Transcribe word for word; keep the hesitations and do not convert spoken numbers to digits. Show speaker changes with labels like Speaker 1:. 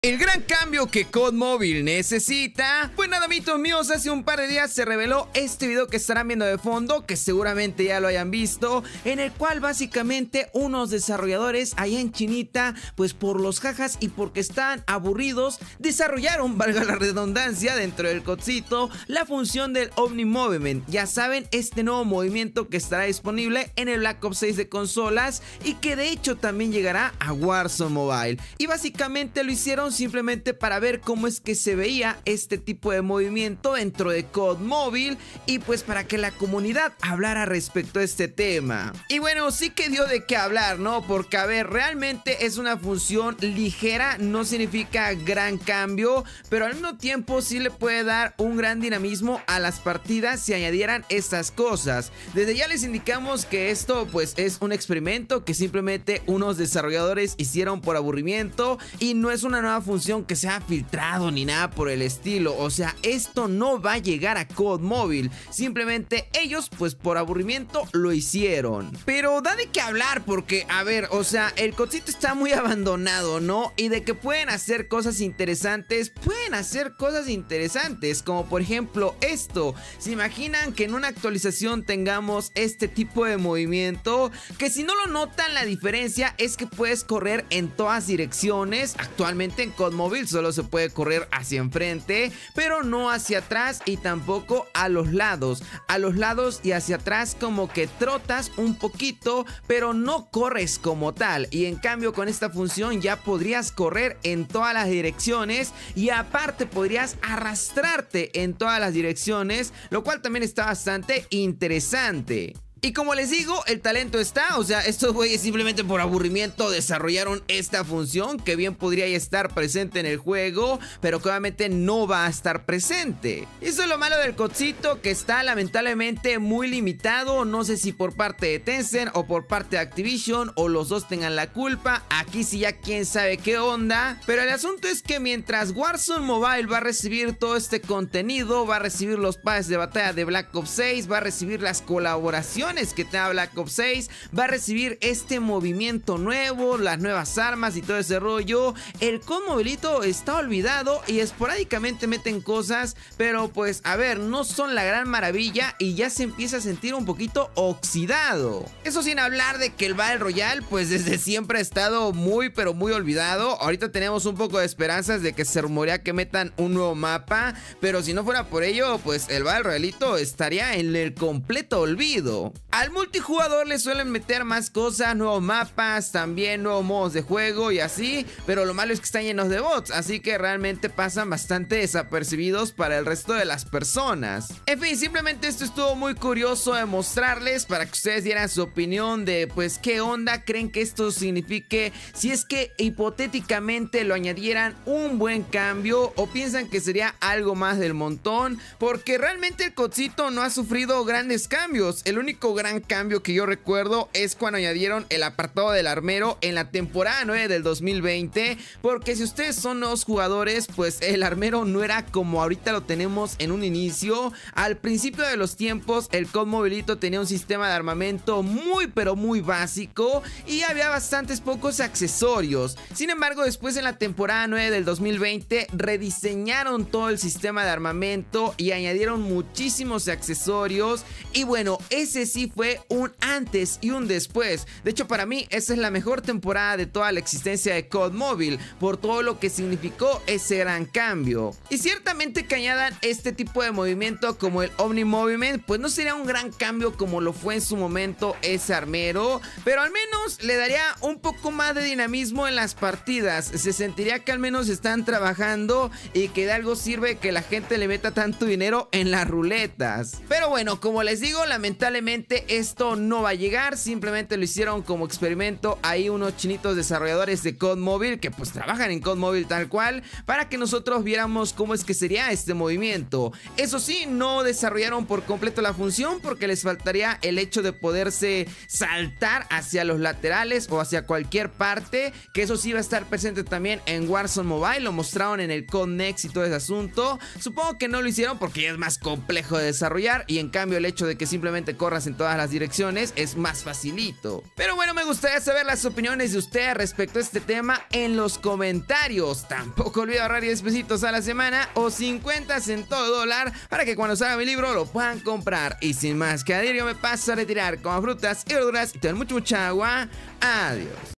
Speaker 1: El gran cambio que C O D Mobile necesita. Pues nada, amigos míos, hace un par de días se reveló este video que estarán viendo de fondo, que seguramente ya lo hayan visto, en el cual básicamente unos desarrolladores allá en Chinita, pues por los jajas y porque están aburridos, desarrollaron, valga la redundancia, dentro del codcito, la función del Omni Movement. Ya saben, este nuevo movimiento que estará disponible en el Black Ops seis de consolas y que de hecho también llegará a Warzone Mobile. Y básicamente lo hicieron simplemente para ver cómo es que se veía este tipo de movimiento dentro de C O D Mobile y pues para que la comunidad hablara respecto a este tema. Y bueno, sí que dio de qué hablar, ¿no? Porque a ver, realmente es una función ligera, no significa gran cambio, pero al mismo tiempo sí le puede dar un gran dinamismo a las partidas si añadieran estas cosas. Desde ya les indicamos que esto pues es un experimento que simplemente unos desarrolladores hicieron por aburrimiento y no es una nueva función que se ha filtrado ni nada por el estilo. O sea, esto no va a llegar a C O D Mobile, simplemente ellos pues por aburrimiento lo hicieron. Pero da de qué hablar porque, a ver, o sea, el codcito está muy abandonado, ¿no? Y de que pueden hacer cosas interesantes, pueden hacer cosas interesantes, como por ejemplo esto. ¿Se imaginan que en una actualización tengamos este tipo de movimiento? Que si no lo notan, la diferencia es que puedes correr en todas direcciones. Actualmente en C O D Mobile solo se puede correr hacia enfrente, pero no hacia atrás y tampoco a los lados. A los lados y hacia atrás como que trotas un poquito, pero no corres como tal. Y en cambio con esta función ya podrías correr en todas las direcciones y aparte podrías arrastrarte en todas las direcciones, lo cual también está bastante interesante. Y como les digo, el talento está, o sea, estos güeyes simplemente por aburrimiento desarrollaron esta función que bien podría ya estar presente en el juego, pero que obviamente no va a estar presente. Eso es lo malo del codcito, que está lamentablemente muy limitado, no sé si por parte de Tencent o por parte de Activision o los dos tengan la culpa, aquí sí ya quién sabe qué onda, pero el asunto es que mientras Warzone Mobile va a recibir todo este contenido, va a recibir los pases de batalla de Black Ops seis, va a recibir las colaboraciones que te da Black Ops seis, va a recibir este movimiento nuevo, las nuevas armas y todo ese rollo. El C O D Mobilito está olvidado y esporádicamente meten cosas, pero pues a ver, no son la gran maravilla y ya se empieza a sentir un poquito oxidado. Eso sin hablar de que el Battle Royale pues desde siempre ha estado muy pero muy olvidado. Ahorita tenemos un poco de esperanzas de que se rumorea que metan un nuevo mapa, pero si no fuera por ello pues el Battle Royalito estaría en el completo olvido. Al multijugador le suelen meter más cosas, nuevos mapas, también nuevos modos de juego y así, pero lo malo es que están llenos de bots, así que realmente pasan bastante desapercibidos para el resto de las personas. En fin, simplemente esto estuvo muy curioso de mostrarles para que ustedes dieran su opinión de pues qué onda creen que esto signifique, si es que hipotéticamente lo añadieran un buen cambio o piensan que sería algo más del montón, porque realmente el codcito no ha sufrido grandes cambios. El único gran cambio que yo recuerdo es cuando añadieron el apartado del armero en la temporada nueve del dos mil veinte, porque si ustedes son nuevos jugadores pues el armero no era como ahorita lo tenemos en un inicio. Al principio de los tiempos el C O D Mobilito tenía un sistema de armamento muy pero muy básico y había bastantes pocos accesorios. Sin embargo, después en la temporada nueve del dos mil veinte rediseñaron todo el sistema de armamento y añadieron muchísimos accesorios y bueno, ese sí fue un antes y un después. De hecho, para mí esa es la mejor temporada de toda la existencia de C O D Mobile, por todo lo que significó ese gran cambio. Y ciertamente que añadan este tipo de movimiento como el Omni Movement, pues no sería un gran cambio como lo fue en su momento ese armero, pero al menos le daría un poco más de dinamismo en las partidas. Se sentiría que al menos están trabajando y que de algo sirve que la gente le meta tanto dinero en las ruletas. Pero bueno, como les digo, lamentablemente esto no va a llegar, simplemente lo hicieron como experimento ahí unos chinitos desarrolladores de C O D Mobile que pues trabajan en C O D Mobile tal cual, para que nosotros viéramos cómo es que sería este movimiento. Eso sí, no desarrollaron por completo la función porque les faltaría el hecho de poderse saltar hacia los laterales o hacia cualquier parte, que eso sí va a estar presente también en Warzone Mobile, lo mostraron en el C O D Next y todo ese asunto. Supongo que no lo hicieron porque ya es más complejo de desarrollar y en cambio el hecho de que simplemente corras en todas las direcciones es más facilito. Pero bueno, me gustaría saber las opiniones de ustedes respecto a este tema en los comentarios. Tampoco olvido ahorrar diez pesitos a la semana o cincuenta en todo dólar para que cuando salga mi libro lo puedan comprar. Y sin más que añadir, yo me paso a retirar, como frutas y verduras y tomar mucha mucha agua. Adiós.